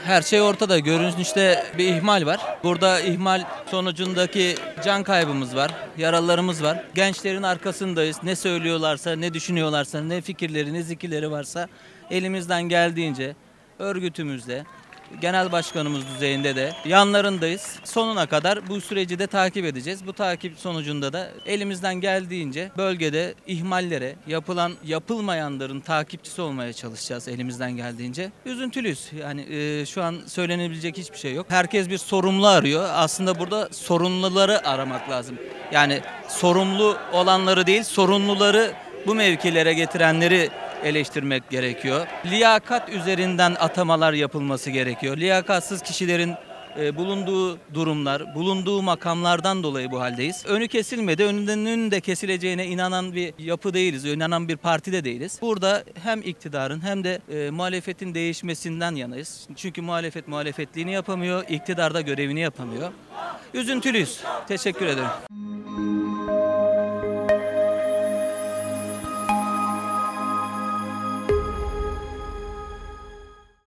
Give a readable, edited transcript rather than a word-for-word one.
Her şey ortada. Görünüşte bir ihmal var. Burada ihmal sonucundaki can kaybımız var, yaralılarımız var. Gençlerin arkasındayız. Ne söylüyorlarsa, ne düşünüyorlarsa, ne fikirleri, ne zikirleri varsa elimizden geldiğince örgütümüzle, genel başkanımız düzeyinde de yanlarındayız. Sonuna kadar bu süreci de takip edeceğiz. Bu takip sonucunda da elimizden geldiğince bölgede ihmallere, yapılmayanların takipçisi olmaya çalışacağız elimizden geldiğince. Üzüntülüyüz. Yani şu an söylenebilecek hiçbir şey yok. Herkes bir sorumlu arıyor. Aslında burada sorumluları aramak lazım. Yani sorumlu olanları değil, sorumluları bu mevkilere getirenleri eleştirmek gerekiyor. Liyakat üzerinden atamalar yapılması gerekiyor. Liyakatsız kişilerin bulunduğu durumlar, bulunduğu makamlardan dolayı bu haldeyiz. Önü kesilmedi, önünün de kesileceğine inanan bir yapı değiliz, inanan bir parti de değiliz. Burada hem iktidarın hem de muhalefetin değişmesinden yanayız. Çünkü muhalefet muhalefetliğini yapamıyor, iktidar da görevini yapamıyor. Üzüntülüyüz. Teşekkür ederim.